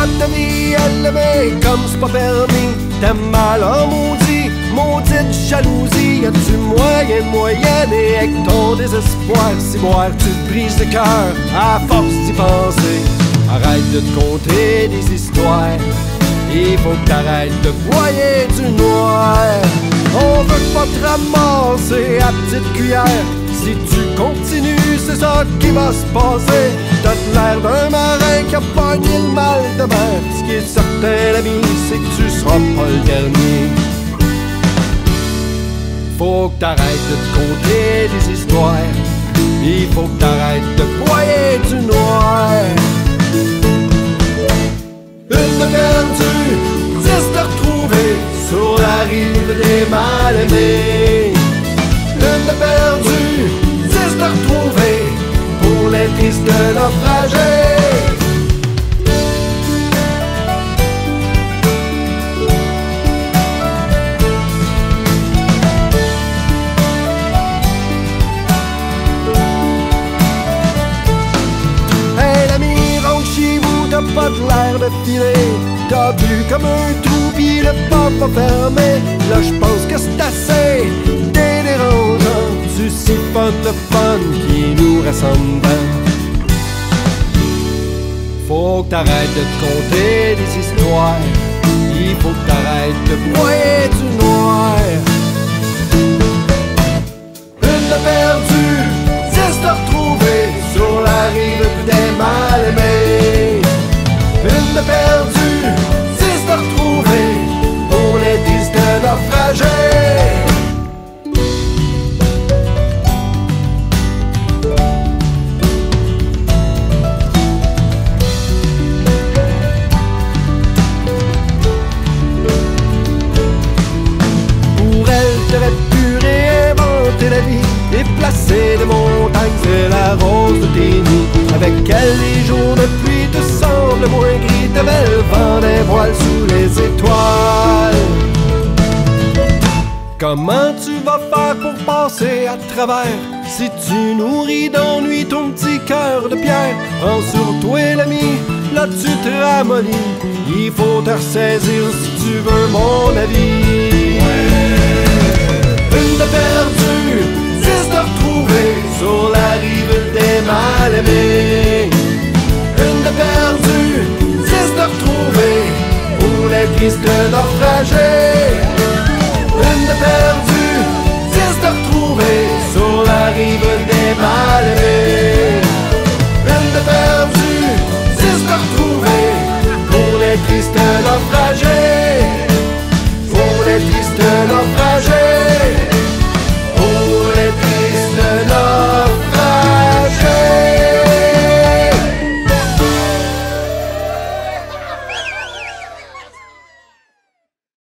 de ta vie à l'aimer comme c'est pas permis. T'as mal en maudit, maudite jalousie. Y'a-tu moyen et avec ton désespoir, si boire tu te brises le cœur à force d'y penser. Arrête de te conter des histoires, il faut que t'arrêtes de broyer du noir. On veut pas te ramasser à petite cuillère. Si tu continues, c'est ça qui va se passer. T'as l'air d'un marin qui a pogné le mal de mer. Ce qui est certain, l'ami, c'est que tu seras pas le dernier. Faut que t'arrêtes de te conter des histoires, il faut que t'arrêtes de broyer du noir. Une de perdue, 10 de retrouvée sur la rive des mal-aimés. Une de perdue, 10 de retrouvée pour les tristes naufragés. Hey l'ami, rentre chez vous, t'as pas de l'air de filer. T'as bu comme un trou pis le port pas fermé. Là j'pense que c'est assez dérangeant. Tu siphonnes le fun qui nous rassemble. Faut que t'arrêtes de te conter des histoires, il faut que t'arrêtes de broyer du noir. Une de perdue, 10 de retrouvée sur la rive des mal-aimés. Une de perdue, 10 de retrouvée pour les tristes naufragés. La vie et placer des montagnes, c'est la rose de tes nuits. Avec elle les jours de pluie te semblent moins gris. T'avais le vent des voiles sous les étoiles. Comment tu vas faire pour passer à travers si tu nourris d'ennui ton petit cœur de pierre? Prends sur toi l'ami, là tu te ramollis. Il faut te ressaisir si tu veux mon avis. Une de perdue, 10 de retrouvée sur la rive des mal-aimés. Une de perdue, 10 de retrouvée pour les tristes naufragés. Une de perdue, 10 de retrouvée sur la rive des mal-aimés. Une de perdue, 10 de retrouvée pour les tristes naufragés.